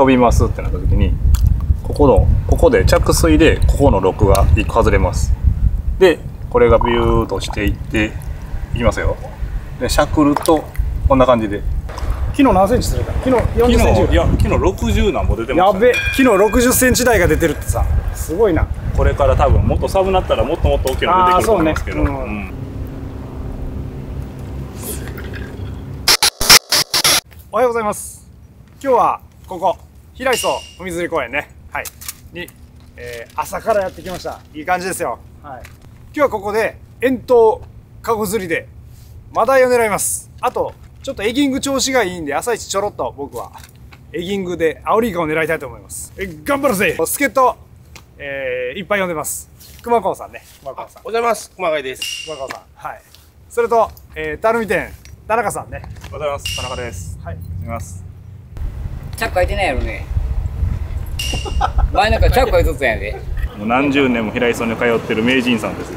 飛びますってなった時にここで着水でここのロックが1個外れます。でこれがビューッとしていっていきますよ。でしゃくるとこんな感じで。 昨日何センチ釣れた？昨日40センチ。 いや昨日60何も出てました、 やべ、昨日60センチ台が出てるってさ、すごいな。 これから多分もっと寒なったらもっともっと大きいの出てくると思いますけど、 おはようございます。今日はここ平磯海釣り公園ね、はいに、朝からやってきました。いい感じですよ。はい、今日はここで遠投カゴ釣りでマダイを狙います。あとちょっとエギング調子がいいんで朝一ちょろっと僕はエギングでアオリイカを狙いたいと思います。頑張るぜ。助っ人、いっぱい呼んでます。熊川さんね。熊川さん。 おはようございます。熊谷です。 熊川さん。はい。それと、たるみ店田中さんね。 おはようございます。田中です。 はい。 います。 チャック開いてないやろね。前なんかチャック開いとったんやで。 もう何十年も平磯に通ってる名人さんですよ。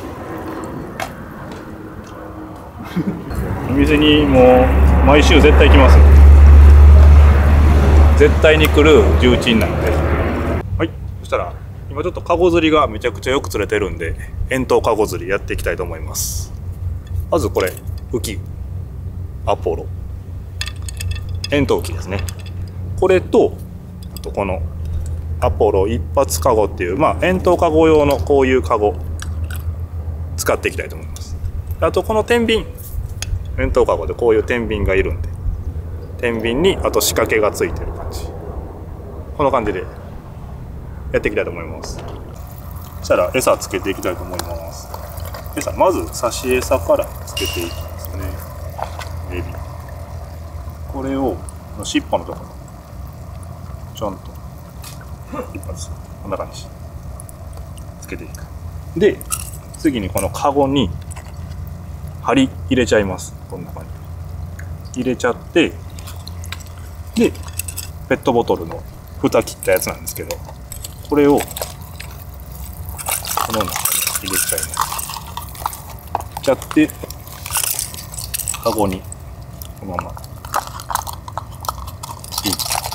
お店にもう毎週絶対来ますよ。絶対に来る重鎮なんで。はい、そしたら今ちょっとカゴ釣りがめちゃくちゃよく釣れてるんで遠投カゴ釣りやっていきたいと思います。まずこれ浮きアポロ遠投浮きですね。これとあとこのアポロ一発カゴっていう遠投カゴ用のこういうカゴ使っていきたいと思います。あとこの天秤遠投カゴでこういう天秤がいるんで天秤にあと仕掛けがついてる感じ、この感じでやっていきたいと思います。そしたら餌つけていきたいと思います。餌まず刺し餌からつけていきますね。エビこれを尻尾のところちょんと一発こんな感じつけていく。で次にこのカゴに針入れちゃいます。こんな感じ入れちゃって、でペットボトルの蓋切ったやつなんですけどこれをこの中に入れちゃいます。ちゃってカゴにこのままそ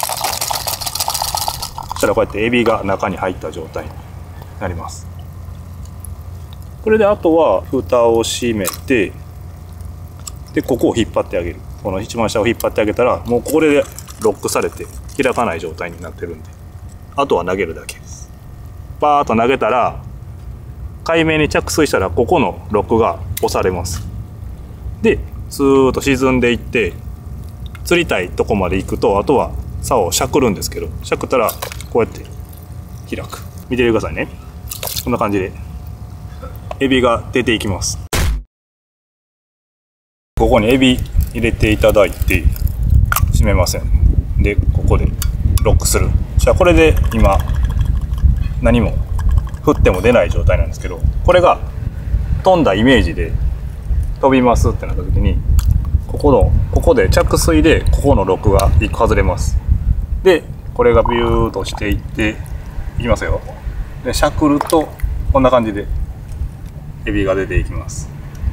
したらこうやってエビが中に入った状態になります。これであとは蓋を閉めて、でここを引っ張ってあげる。この一番下を引っ張ってあげたらもうこれでロックされて開かない状態になってるんで、あとは投げるだけです。バーッと投げたら海面に着水したらここのロックが押されます。でスーッと沈んでいって釣りたいとこまで行くとあとは竿をしゃくるんですけど、しゃくったらこうやって開く。見ててくださいね。こんな感じでエビが出ていきます。ここにエビ入れていただいて閉めません。でここでロックする。じゃあこれで今何も振っても出ない状態なんですけど、これが飛んだイメージで飛びますってなった時にここで着水でここのロックが1個外れます。でこれがビューッとしていっていきますよ。でしゃくるとこんな感じでエビが出ていきます。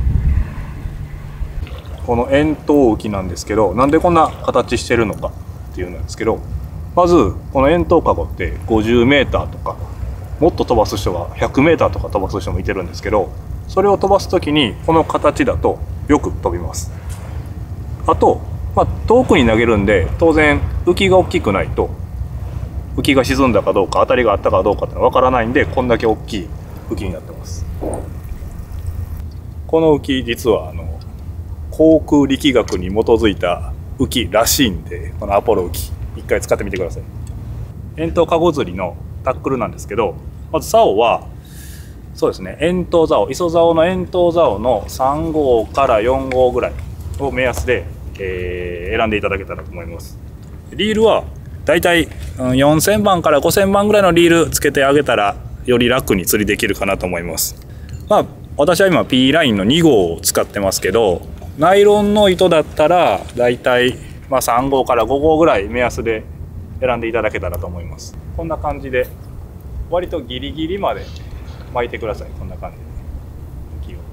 この遠投浮きなんですけど、なんでこんな形してるのかっていうんですけど、まずこの遠投カゴって50メーターとかもっと飛ばす人は100メーターとか飛ばす人もいてるんですけど、それを飛ばす時にこの形だとよく飛びます。あと、遠くに投げるんで当然浮きが大きくないと浮きが沈んだかどうか当たりがあったかどうかってのは分からないんで、こんだけ大きい浮きになってます。この浮き実は航空力学に基づいた浮きらしいんで、このアポロ浮き一回使ってみてください。遠投カゴ釣りのタックルなんですけど、まず竿はそうですね、遠投竿、磯竿の遠投竿の3号から4号ぐらいを目安で、選んでいただけたらと思います。リールはだいたい4000番から5000番ぐらいのリールつけてあげたらより楽に釣りできるかなと思います。私は今 P ラインの2号を使ってますけど、ナイロンの糸だったらだいたい3号から5号ぐらい目安で選んでいただけたらと思います。こんな感じで割とギリギリまで巻いてください。こんな感じで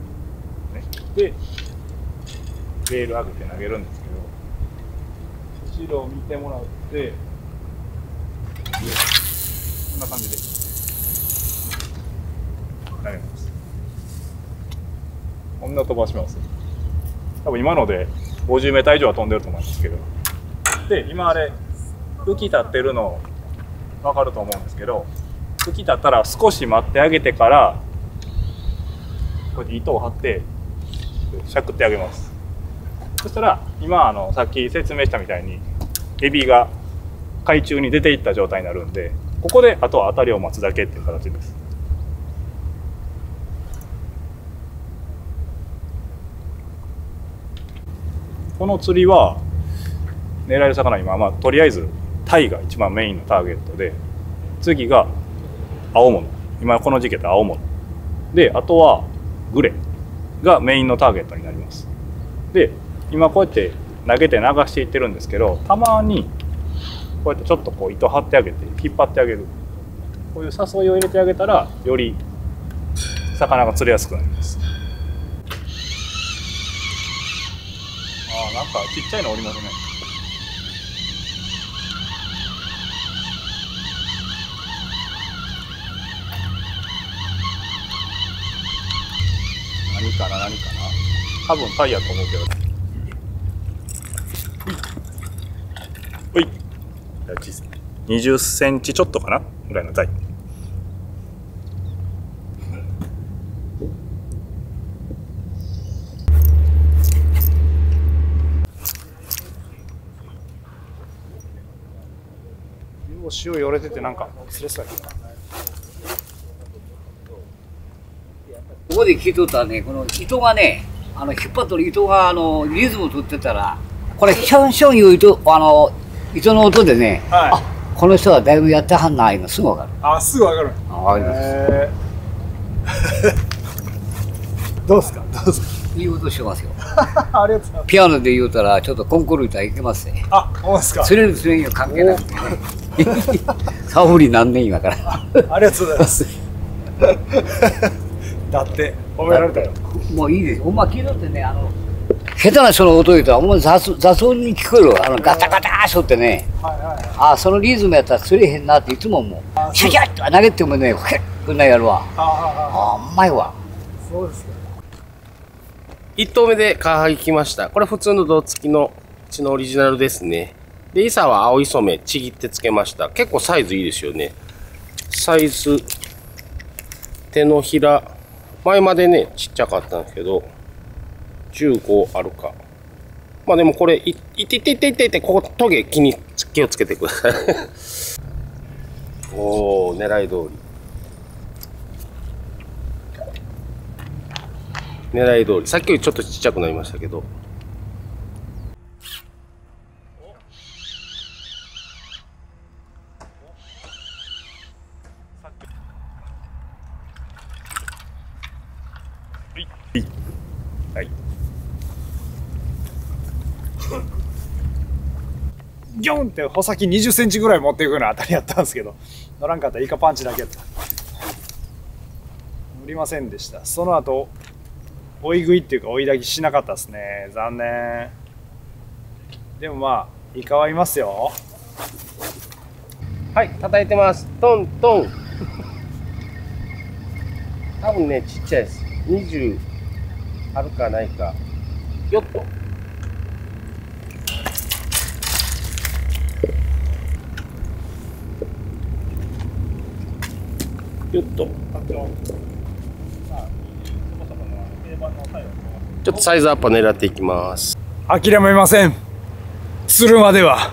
浮きを、ね、でレール上げて投げるんですけど、 後ろを見てもらって、こんな感じで投げます。こんな飛ばします。多分今ので50メーター以上は飛んでると思うんですけど、で今あれ浮き立ってるの分かると思うんですけど、浮き立ったら少し待ってあげてから、こうやって糸を張ってしゃくってあげます。そしたら今さっき説明したみたいにエビが海中に出ていった状態になるんで、ここであとは当たりを待つだけっていう形です。この釣りは狙える魚、今とりあえずタイが一番メインのターゲットで、次が青物、今この時期だと青物で、あとはグレがメインのターゲットになります。で今こうやって投げて流していってるんですけど、たまにこうやってちょっとこう糸張ってあげて引っ張ってあげる、こういう誘いを入れてあげたらより魚が釣れやすくなります。なんかちっちゃいのおりますね。何かな多分タイやと思うけど。ほい。小さい。20センチちょっとかなぐらいのタイ。 塩よれててなんか釣れそうやな。 ここで聞いとったらね、この糸がね、引っ張っとる糸がリズム取ってたら、これシャンシャンいう糸糸の音でね、はい、あ、この人はだいぶやってはんないうのすぐ分かる。 あ、すぐ分かる。 わかります。 どうですか。 いい音してますよ。 ありがとうございます。 ピアノで言うたらちょっとコンクール歌いけますね。 あ、ほんですか。 釣れる釣れんよ関係なくてね。サオリ何年今から。 ありがとうございます。だって褒められたよ。 もういいです。ほんま聞いとってね、下手な人の音言うとほんま雑音に聞こえる。ガタガターしとってね。あ、そのリズムやったら釣れへんなっていつも思う。シャキャッと投げてもね、ふけっこんなやるわ。あ、うまいわ。 そうですか。 1投目でカワハギ来ました。これ普通の胴付きのうちのオリジナルですね。で、イサは青磯目ちぎってつけました。結構サイズいいですよね。サイズ、手のひら、前までね、ちっちゃかったんですけど、15あるか。まあでもこれ、いて、ここトゲ気をつけてください。おー、狙い通り。狙い通り。さっきよりちょっとちっちゃくなりましたけど。 はい。 ギョンって穂先20センチぐらい持っていくような当たりやったんですけど、乗らんかったらイカパンチだけやった。乗りませんでした。その後追い食いっていうか追い抱きしなかったですね。残念。でもまあイカはいますよ。 はい、叩いてます。トントン。多分ね、ちっちゃいです。20あるかないか。よっと。よっと。ちょっとサイズアップを狙っていきます。 諦めません。釣るまでは。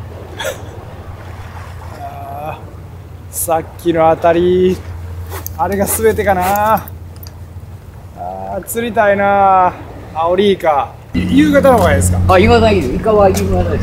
さっきのあたり、あれが全てかな。釣りたいな。アオリイカ。夕方の方がいいですか。 あ、夕方いいです。イカは夕方です。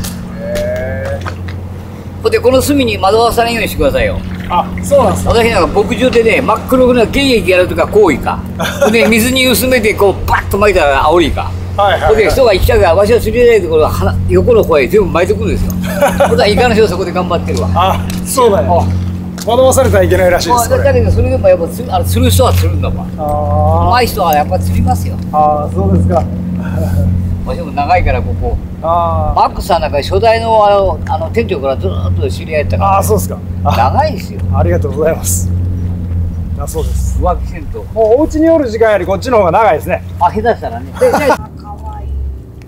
で、この隅に惑わさないようにしてくださいよ。 あ、そうなんですか。 私なんか牧場でね、真っ黒な原液やるとかコウイカ。で、水に薄めてこうバッと巻いたらアオリイカ。で、人が来ちゃうから、わしは釣りないところは横の方へ全部巻いてくるんですよ。ほんとはイカの人はそこで頑張ってるわ。 あ、そうだよ。惑わされたらいけないらしいです。 だけどそれでもやっぱ釣る人は釣るんだわ。うまい人はやっぱ釣りますよ。 ああ、そうですか。 わしも長いからここ。 あマックスさんなんか初代の店長からずっと知り合いだったあ、 かああ、そうですか。 ら。長いですよ。 ありがとうございます。だそうです。 浮気せんと。 もうお家におる時間よりこっちの方が長いですね。 あ、下手したらね。かわいい。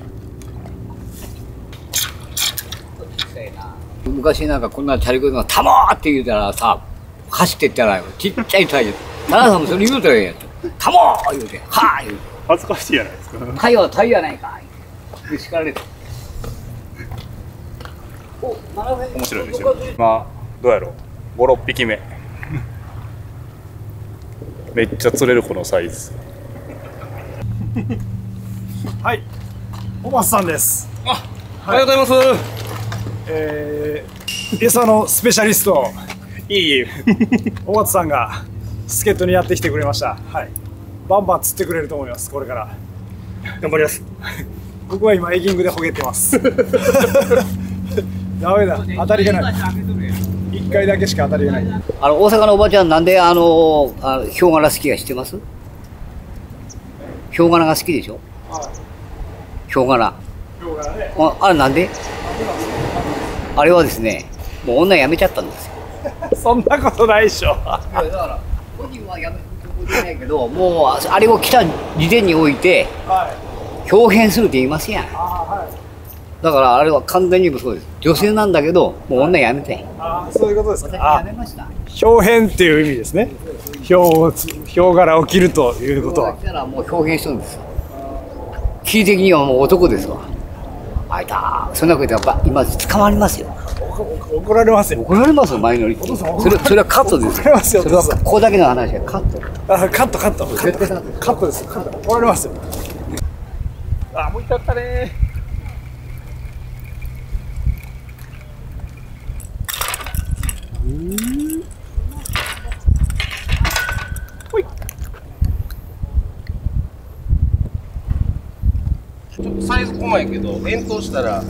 昔なんかこんなチャリコがたまーって言うたらさ、走ってったらちっちゃいタイヤ。田中さんもそれ言うたらええやつ。たまー言うて、はー言うて。 恥ずかしいやないですか。 タイヤはタイヤないか。で叱られた。 面白いですよ。まあどうやろう、5、6匹目。めっちゃ釣れるこのサイズ。 はい。おばさんです。 おはようございます。 餌のスペシャリスト、 いいえ。 おばさんが助っ人にやってきてくれました。はい。バンバン釣ってくれると思います。これから。 頑張ります。 僕は今エギングでほげてます。ダメだ。当たりがない。1回だけしか当たりがない。 大阪のおばちゃんなんでヒョウ柄好きか知ってます？ヒョウ柄が好きでしょ？ヒョウ柄。あれなんで？あれはですね、もう女辞めちゃったんですよ。 そんなことないでしょ。 だから本人は辞めるつもりないけど、もうあれを来た時点において表変するって言いますやん。だからあれは完全にもそうです。女性なんだけど、もう女辞めて。 ああ、そういうことです私か。 辞めました。 表変っていう意味ですね。ヒョウ柄を着るということは。 来たらもう表現してるんですよ。キー的にはもう男ですわ。あいたそんなこと言ったら今捕まりますよ。 怒られますよ。 怒られますよ、マイノリティ。それはカットです怒られますよそれはここだけの話はカット。 あ、カット。カットです。カット。怒られますよ。 あ、もう一回あったね。ちょっとサイズ細いけど、遠投したら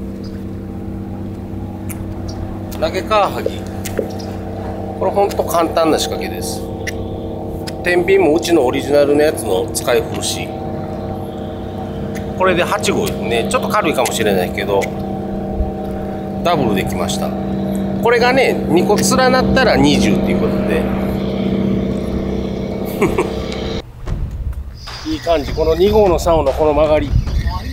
投げカワハギ。これほんと簡単な仕掛けです。天秤もうちのオリジナルのやつの使い古し。これで8号ですね。ちょっと軽いかもしれないけどダブルできました。これがね2個連なったら20っていうことでいい感じ。この2号の竿のこの曲がり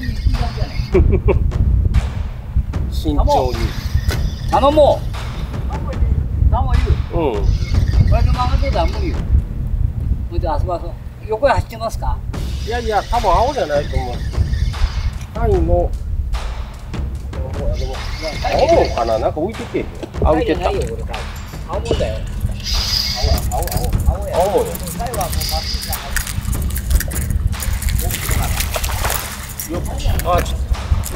慎重に頼もう。頼もう言う。 うん。 これで曲がってたら無理よ。それであそこ横へ走ってますか？ いやいや、多分青じゃないと思う。タイの青かな、なんか浮いてて。あ、浮いてた。 青もんだよ。青や。 青もんよ。 タイはもうまっすぐあ、ちょっと。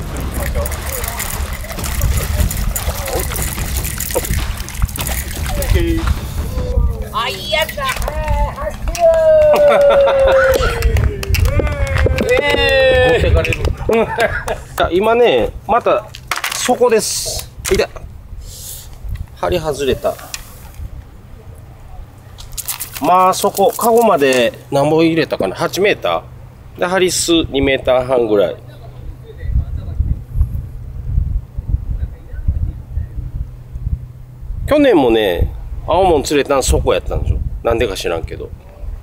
あ、いいやつだ。 今ね、また底です。痛い。針外れた。まあそこ、カゴまで何本入れたかな、8メーターで、針数2メーター半ぐらい。去年もね、青もん釣れたんそこやったんですよ。なんでか知らんけど。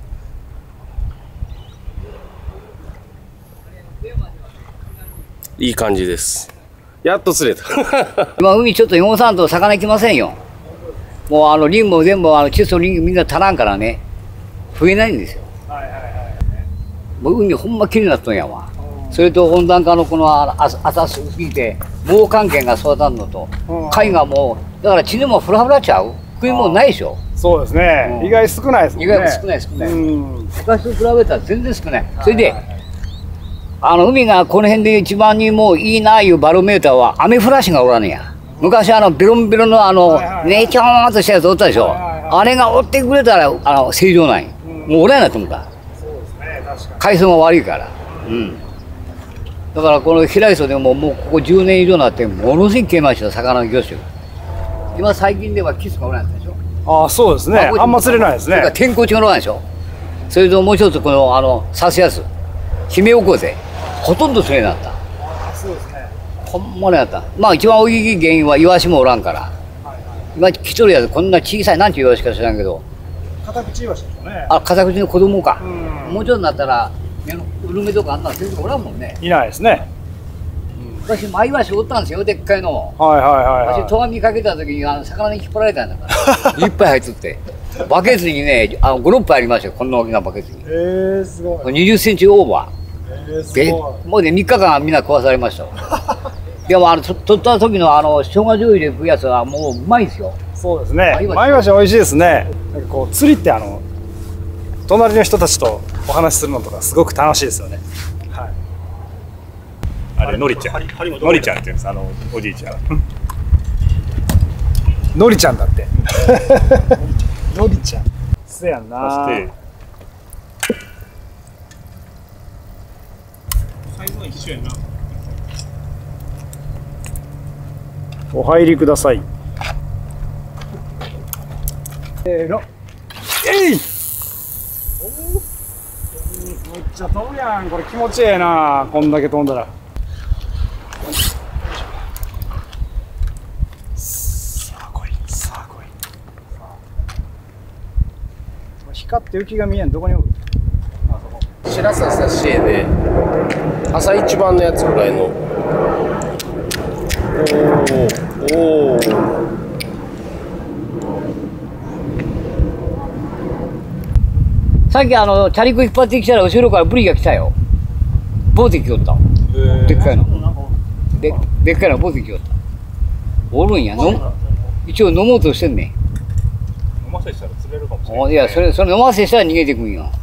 いい感じです。やっと釣れた。 今海ちょっと汚さんと魚来ませんよ。もうリンも全部窒素リンみんな足らんからね、増えないんですよ。もう海ほんまきれいになっとんやわ。それと温暖化のこの浅すぎて猛寒圏が育たんのと、貝がもうだから地にもフラフラちゃう。食い物ないでしょ。 そうですね。意外少ないですもんね。 意外と少ない。昔と比べたら全然少ない。それで海がこの辺で一番にもういいないうバロメーターはアメフラシがおらんねや。昔ベロンベロンのねちょーんとしたやつおったでしょ。あれが追ってくれたら正常ない。もうおらんなと思った。海藻が悪いから。だからこの平磯でももうここ10年以上になってものすごい消えました、魚の魚種。今最近ではキスがおらんでしょ。 ああ、そうですね。あんま釣れないですね。 それから天候地がおらんでしょ。それともう一つこの刺すやつ、姫おこぜ。 ほとんどそれになった。 そうですね。 ほんまになった。まあ一番大きい原因はイワシもおらんから。今来とるやつこんな小さいなんていうイワシか知らんけど。 片口イワシですよね。 あ、片口の子供か。 うんもうちょっとになったらウルメとかあんなの全然おらんもんね。 いないですね。 昔マイワシおったんですよ、でっかいの。 はいはいはいはい。 私、戸上かけた時に魚に引っ張られたんだから。いっぱい入っとって。バケツにね、5、6杯ありましたよ、こんな大きなバケツに。 すごい。 20センチオーバすー。で、 ごい。 もうね、3日間みんな壊されましたわ。でも、取った時の生姜醤油入れるやつはもううまいですよ。 そうですね。 ママイワシ美味しいですね。なんかこう釣りって隣の人たちとお話しするのとかすごく楽しいですよね。はい。 あれのりちゃんのりちゃんって言うんですおじいちゃんのりちゃんだってのりちゃんせやんな。 そしてお入りください。せーの。えい。めっちゃ飛ぶやん。これ気持ちええな。こんだけ飛んだら。さあ来い。さあ来い。光って浮きが見えん。どこにおる？あそこ。 白ささしえで朝一番のやつぐらいの。おお。 さっきチャリコ引っ張ってきたら後ろからブリが来たよ。ボーテきおった。でっかいの。でっかいのボーテきおった。おるんや。一応飲もうとしてんねん。 飲ませしたら釣れるかもしれない。 いや、それ飲ませしたら逃げてくんよ。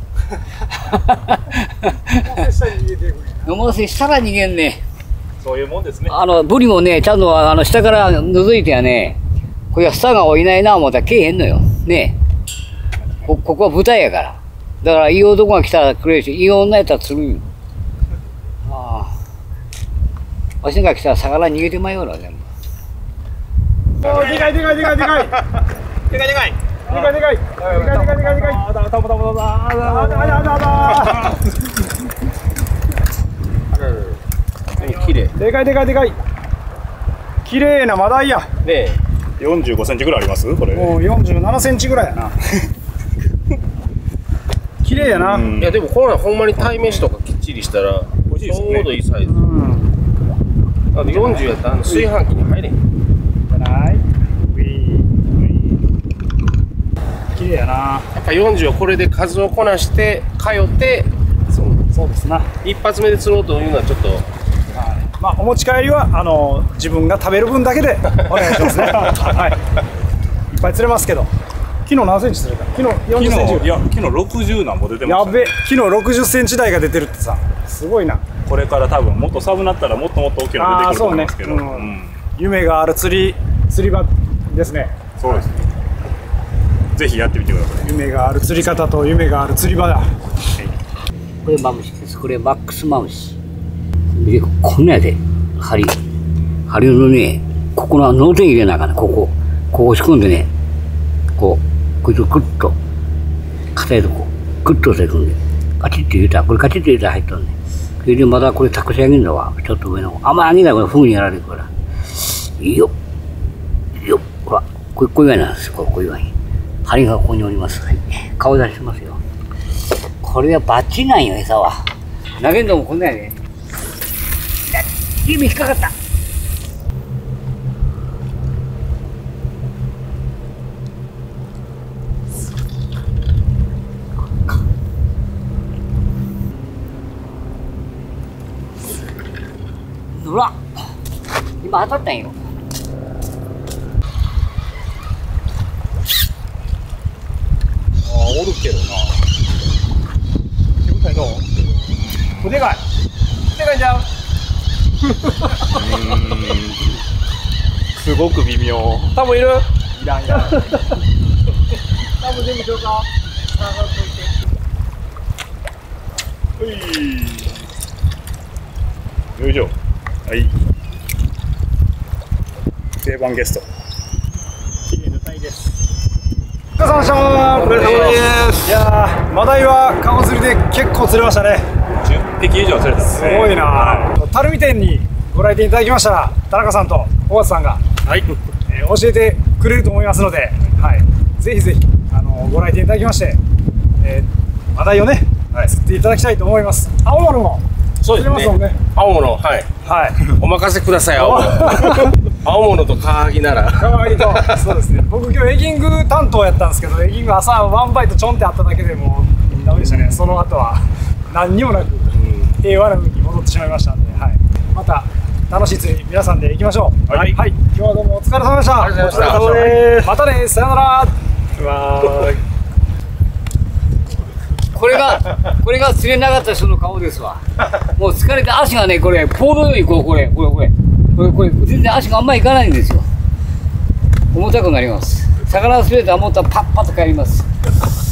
飲ませしたら逃げんね。 そういうもんですね。 ブリもね、ちゃんと下から覗いてやね、これはスタがいないな思ったらけえへんのよ。ねえ。ここは舞台やから。だからいい男が来たらくれるし、いい女やったら釣るんよ。ああ。わしが来たら魚逃げてまいよな、全部。 でかいでかいでかいでかい。でかいでかい。でかいでかい。でかいでかいでかいでかい。あだたぶたぶたぶあだあだあだあだ。 綺麗。 でかいでかいでかい。綺麗なマダイや。 で、 45センチぐらいありますこれ。 もう47センチぐらいやな。綺麗やな。 いやでもこれほんまに鯛めしとかきっちりしたらちょうどいいサイズ。40やったら炊飯器に入れへん。 綺麗やな。 やっぱ40はこれで数をこなして通ってそうですな。 一発目で釣ろうというのはちょっとまあお持ち帰りは自分が食べる分だけでお願いしますね。はい。いっぱい釣れますけど。昨日何センチ釣れた？昨日40センチ。 いや昨日60なんぼ出てました。 やべ、昨日60センチ台が出てるってさ、すごいな。 これから多分もっと寒なったらもっともっと大きいの出てくると思いますけど。 夢がある釣り場ですね。 そうですね。ぜひやってみてください。 夢がある釣り方と夢がある釣り場だ。 これマムシです。これマックスマムシ。で、こんなやで、針のね、ここの脳天入れなあかんね。ここ押し込んでね、こいつをグッと、硬いとこ、グッと押さえ込んで、カチッと入れたら、これカチッと入れたら入っとんね。それでまたこれタコし上げるんだわ。ちょっと上の。あんま上げないからフグにやられるから。いいよ。いいよ。ほら、こういうわけなんですよ。こういうわけ。針がここにおります。はい。顔出しますよ。これはバッチリなんよ、餌は。投げんのもこんなんやで。指引っかかった。ほら、今当たったんよ。 おるけどな。手応えどう？ でかい。でかいじゃん。 すごく微妙。 多分いる？いらん。多分全部消化。 よいしょ。はい。定番ゲスト。 綺麗な鯛です。お疲れ様でした。お疲れ様です。いやー、マダイはカゴ釣りで結構釣れましたね。 10 匹以上釣れたんですね。 すごいな。垂水店にご来店いただきましたら、田中さんと大松さんが、 はい。 教えてくれると思いますので、はい、ぜひぜひご来店いただきまして、マダイをね、釣っていただきたいと思います。青物もそうですね。 釣れますもんね。 青物、はい。 はい。 お任せください、青物。青物とカワハギなら。 かわいいと、そうですね。僕今日エギング担当やったんですけど、エギング朝ワンバイトちょんってあっただけでもうダメでしたね。その後は何にもなく平和な海に戻ってしまいましたんで、はい。また楽しい釣り皆さんで行きましょう。はい。はい。今日はどうもお疲れ様でした。 ありがとうございましたお疲れ様です。またね。さよなら。 これが釣れなかった人の顔ですわ。もう疲れて足がね、これ、ポールのようにこれ、全然足があんまりいかないんですよ。重たくなります。魚が釣れたらもっとパッパッと帰ります。